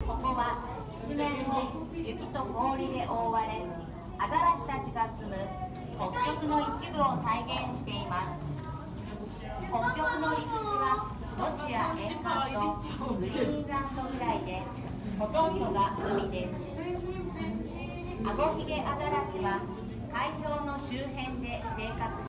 ここは一面を雪と氷で覆われ、アザラシたちが住む北極の一部を再現しています。北極の陸地はロシア沿岸とグリーンランドぐらいで、ほとんどが海です。アゴヒゲアザラシは海氷の周辺で生活